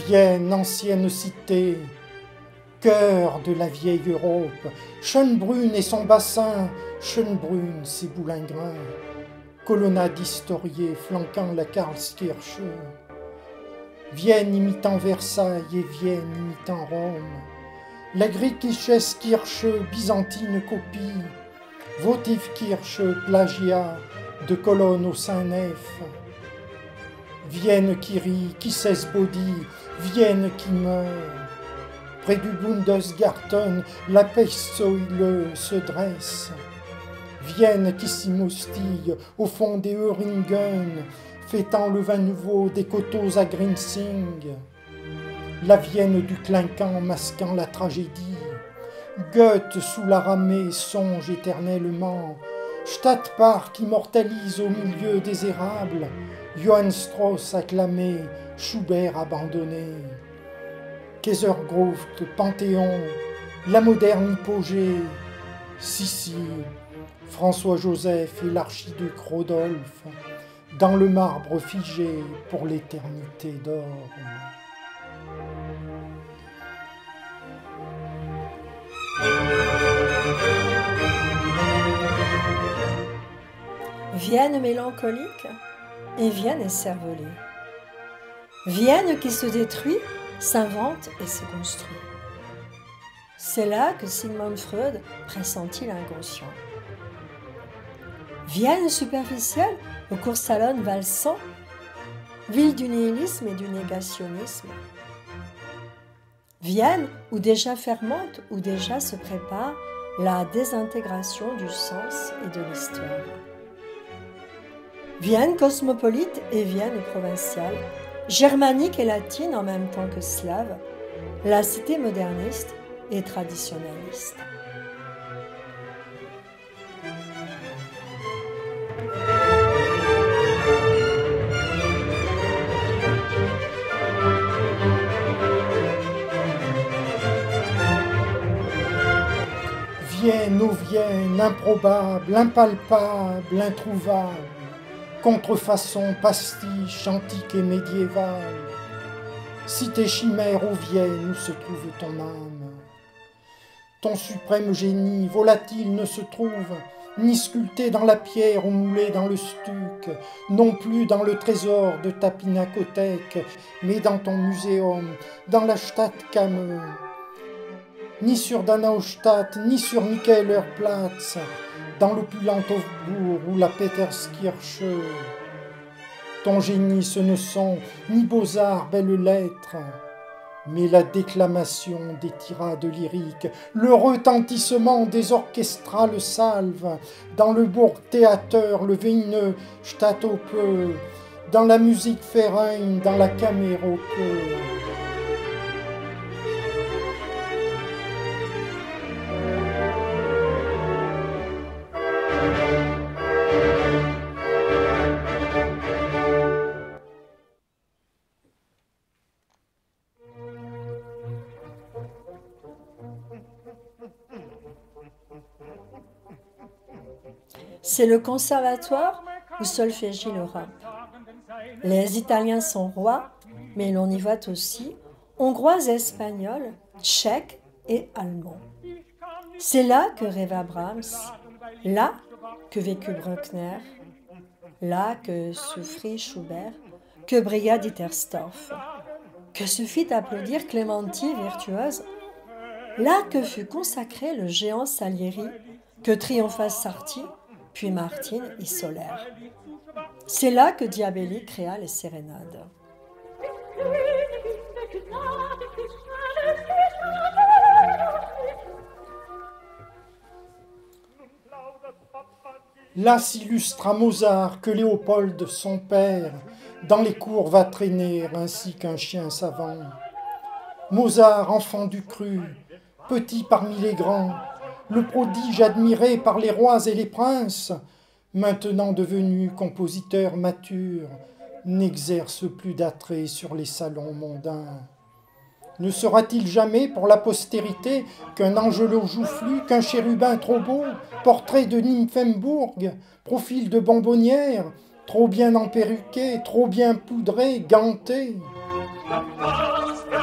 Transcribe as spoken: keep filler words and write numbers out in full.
Vienne, ancienne cité, cœur de la vieille Europe, Schönbrunn et son bassin, Schönbrunn, ses boulingrins, colonnade historiée flanquant la Karlskirche, Vienne imitant Versailles et Vienne imitant Rome, la Griechische Kirche, byzantine copie, Votivkirche, plagiat de colonnes au Saint-Nef, Vienne qui rit, qui s'esbaudit, Vienne qui meurt. Près du Bundesgarten, la Pechsäule se dresse. Vienne qui s'immoustille au fond des Öhringen, fêtant le vin nouveau des coteaux à Grinzing. La Vienne du clinquant masquant la tragédie. Goethe sous la ramée songe éternellement. Stadtpark immortalise au milieu des érables. Johann Strauss acclamé, Schubert abandonné. Kaisergruft, Panthéon, la moderne hypogée, Sissi, François-Joseph et l'archiduc Rodolphe, dans le marbre figé pour l'éternité d'or. Vienne mélancolique et Vienne écervelée. Vienne qui se détruit, s'invente et se construit. C'est là que Sigmund Freud pressentit l'inconscient. Vienne superficielle, au court salon valsant, ville du nihilisme et du négationnisme. Vienne où déjà fermente, où déjà se prépare la désintégration du sens et de l'histoire. Vienne cosmopolite et Vienne provinciale, germanique et latine en même temps que slave, la cité moderniste et traditionnaliste. Vienne, ô Vienne, improbable, impalpable, introuvable, contrefaçon, pastiche, antique et médiévale, cité chimère, ô Vienne, où se trouve ton âme. Ton suprême génie, volatile, ne se trouve ni sculpté dans la pierre ou moulé dans le stuc, non plus dans le trésor de ta pinacothèque, mais dans ton muséum, dans la Stadtkammer, ni sur Donaustadt, ni sur Nikailerplatz, dans l'opulent Hofburg ou la Peterskirche. Ton génie, ce ne sont ni beaux-arts, belles lettres, mais la déclamation des tirades lyriques, le retentissement des orchestrales salves, dans le Burgtheater, le Wiener Staatsoper, dans la musique Verein, dans la Kammeroper. C'est le conservatoire où solfégie l'Europe. Les Italiens sont rois, mais l'on y voit aussi Hongrois et Espagnols, Tchèques et Allemands. C'est là que rêva Brahms, là que vécut Bruckner, là que souffrit Schubert, que brilla Dittersdorf, que se fit applaudir Clementi virtuose, là que fut consacré le géant Salieri, que triompha Sarti, puis Martine et Solaire. C'est là que Diabelli créa les sérénades. Là s'illustra Mozart que Léopold, son père, dans les cours va traîner ainsi qu'un chien savant. Mozart, enfant du cru, petit parmi les grands, le prodige admiré par les rois et les princes, maintenant devenu compositeur mature, n'exerce plus d'attrait sur les salons mondains. Ne sera-t-il jamais pour la postérité qu'un Angelo joufflu, qu'un chérubin trop beau, portrait de Nymphenburg, profil de bonbonnière, trop bien emperruqué, trop bien poudré, ganté? Applaus